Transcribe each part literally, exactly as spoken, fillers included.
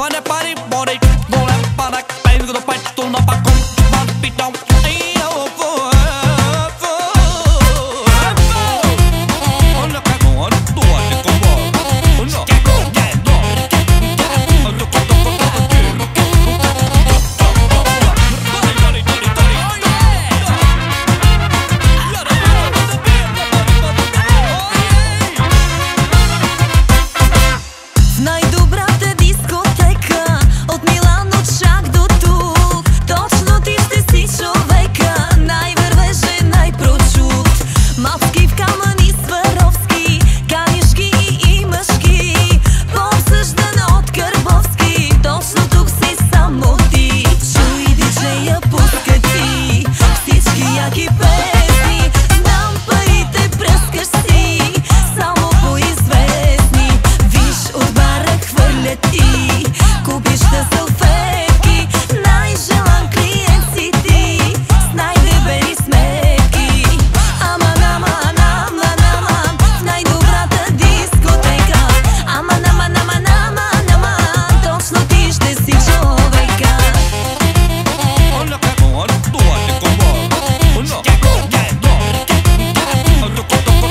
Giovane pari, body, volem panak, pejl, kdo pečtu na pakom, mám pitom, jo, fu, fu, ono kako, ono tuo, tiko bo, ono, keko, keko, ono koko, koko, koko, най-добрата дискотека от Милано чак до тук. Точно ти ще си човека, най-вървежен, най-прочут. Мацки в камъни, Сваровски, канишки и мъжки, по-обсъждан от Кърбовски. Точно тук си само ти. Чуй диджея, пуска ти всички яки песни. Знам парите пръскаш си, само по-известни. Виж от бара хвърлят и кубища салфетки. Най-желан клиент си ти, с най-дебели сметки. Аман, аман, аман, аман, в най-добрата дискотека. Аман, аман, аман, аман, аман, точно ти ще си човека. ono kako, ono tuo, tiko bo, ono, keko, keko, ono koko, koko,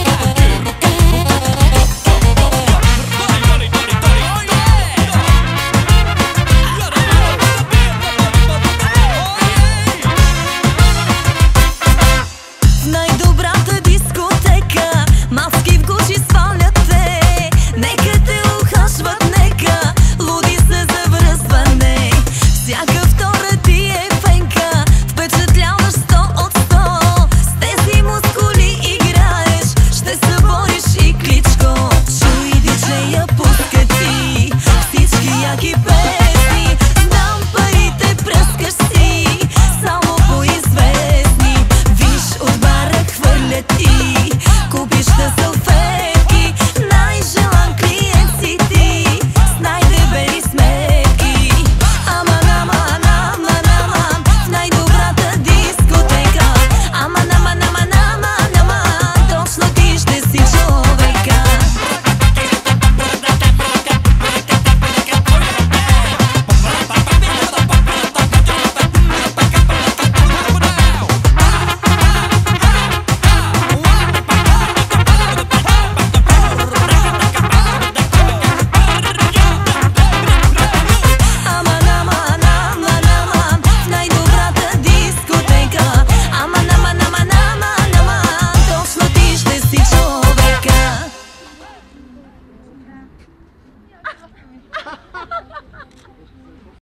В най-добрата дискотека маски в гуши свалят те. Нека те ухажват, нека луди са за връзване. Всяка втора ти е фенка, впечатляваш сто от сто. С тези мускули играеш, ще събориш и Кличко. Чуй диджея, пуска ти всички яки песни.